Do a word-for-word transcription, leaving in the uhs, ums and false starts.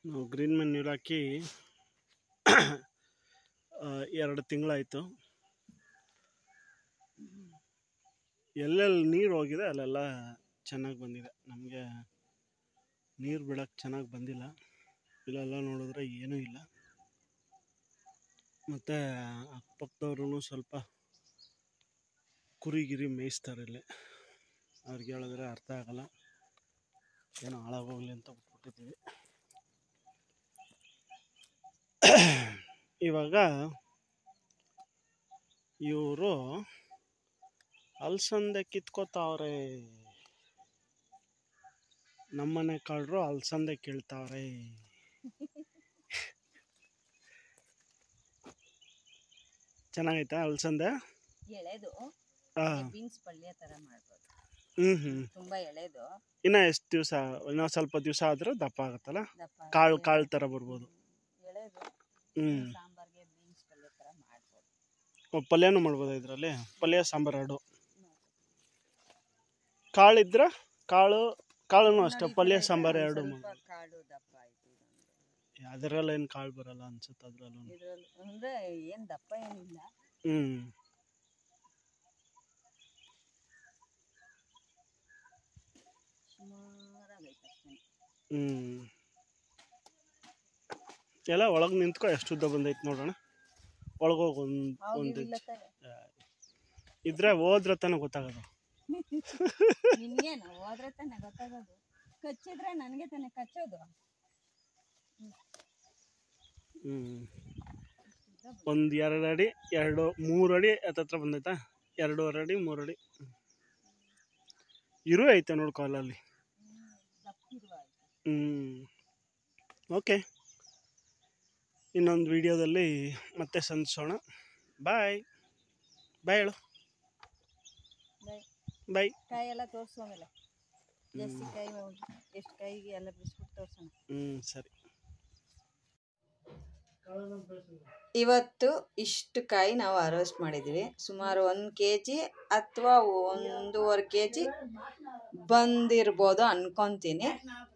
ನಾವು green manure ಹಾಕಿ ಎರಡು ತಿಂಗಳಾಯಿತು. ಎಲ್ಲೆಲ್ಲಿ ನೀರು ಹೋಗಿದೆ ಅಲ್ಲೆಲ್ಲ ಚೆನ್ನಾಗಿ ಬಂದಿದೆ. ನಮಗೆ ನೀರು ಬಿಡೋಕ್ಕೆ ಚೆನ್ನಾಗಿ ಬಂದಿಲ್ಲ. ಇಲ್ಲೆಲ್ಲ ನೋಡಿದ್ರೆ ಏನೂ ಇಲ್ಲ. ಮತ್ತು ಅಕ್ಕಪಕ್ಕದವ್ರೂ ಸ್ವಲ್ಪ ಕುರಿ ಗಿರಿ ಮೇಯಿಸ್ತಾರೆ ಇಲ್ಲಿ. ಅವ್ರಿಗೆ ಹೇಳಿದ್ರೆ ಅರ್ಥ ಆಗಲ್ಲ, ಏನೋ ಹಾಳಾಗೋಗ್ಲಿ ಅಂತ ಬಿಟ್ಬಿಟ್ಟಿದ್ದೀವಿ. ಇವಾಗ ಇವರು ಅಲಸಂದೆ ಕಿತ್ಕೋತಾವ್ರೆ. ನಮ್ಮನೆ ಕಳ್ಳರು ಅಲಸಂದೆ ಕೀಳ್ತಾವ್ರೆ. ಚೆನ್ನಾಗೈತಾ ಅಲಸಂದೆ? ಎಳೆದು ಬೀನ್ಸ್ ಪಲ್ಯ ತರ ಮಾಡ್ಬೋದು. ಹ್ಮ್ ಹ್ಮ್ ತುಂಬಾ ಎಳೆದು. ಇನ್ನ ಎಷ್ಟು ದಿವಸ? ಇನ್ನೂ ಸ್ವಲ್ಪ ದಿವಸ ಆದ್ರೆ ದಪ್ಪ ಆಗುತ್ತಲ್ಲ, ಕಾಳು ಕಾಳು ತರ ಬರ್ಬೋದು. ಎಳೆದು ಹ್ಮ್ ಸಾಂಬಾರ್ಗೆ ಬೀನ್ಸ್ ಪಲ್ಯ ತರ ಮಾಡ್ಬೋದು. ಪಲ್ಯನೂ ಮಾಡ್ಬೋದು ಇದರಲ್ಲಿ. ಪಲ್ಯ ಸಾಂಬಾರು ಎರಡು. ಕಾಳಿದ್ರ ಕಾಳು ಕಾಳುನು ಅಷ್ಟೇ, ಪಲ್ಯ ಸಾಂಬಾರು ಎರಡು. ಕಾಳು ದಪ್ಪ ಆಯ್ತು. ಅದರಲ್ಲಿ ಏನು ಕಾಳು ಬರಲ್ಲ ಅನ್ಸುತ್ತೆ ಅದ್ರಲ್ಲೂ. ಇದ್ರಲ್ಲಿ ಅಂದ್ರೆ ಏನ್ ದಪ್ಪ ಏನಿಲ್ಲ. ಹ್ಮ್ ಹ್ಮ್ ಎಲ್ಲ ಒಳಗೆ ನಿಂತ್ಕೊ, ಎಷ್ಟು ಉದ್ದ ಬಂದೈತೆ ನೋಡೋಣ. ಒಳಗೋಗಿ ಒಂದು ಒಂದು ಇದ್ರೆ ಹೋದ್ರೆ ತಾನೆ ಗೊತ್ತಾಗೋದು. ನಿನ್ಗೇನು ಹೋದ್ರೆ ತಾನೆ ಗೊತ್ತಾಗೋದು. ಕಚ್ಚಿದ್ರೆ ನನಗೆ ತಾನೆ ಕಚ್ಚೋದು. ಹ್ಮ್ ಒಂದು ಎರಡು ಅಡಿ ಎರಡು ಮೂರು ಅಡಿ ಹತ್ತತ್ರ ಬಂದೈತಾ? ಎರಡೂವರೆ ಅಡಿ ಮೂರು ಅಡಿ ಇರು ಐತೆ ನೋಡು ಕಾಲಲ್ಲಿ. ಹ್ಮ್ ಓಕೆ, ಇನ್ನೊಂದು ವಿಡಿಯೋದಲ್ಲಿ ಮತ್ತೆ ಸಂಧಿಸೋಣ. ಬಾಯ್ ಬಾಯ್ ಹೇಳು. ಬಾಯ್. ಕಾಯಿ ಎಲ್ಲ ತೋರಿಸು ಆಮೇಲೆ. ಜಾಸ್ತಿ ಕಾಯಿ ಎಷ್ಟು ಕಾಯಿಗೆ ಎಲ್ಲ ಬಿಸ್ಬಿಟ್ಟು ತೋರಿಸೋಣ. ಹ್ಮ್ ಸರಿ. ಇವತ್ತು ಇಷ್ಟು ಕಾಯಿ ನಾವು ಹಾರ್ವೆಸ್ಟ್ ಮಾಡಿದ್ದೀವಿ. ಸುಮಾರು ಒಂದು ಕೆ ಜಿ ಅಥವಾ ಒಂದೂವರೆ ಕೆ ಜಿ ಬಂದಿರ್ಬೋದು ಅನ್ಕೊತೀನಿ.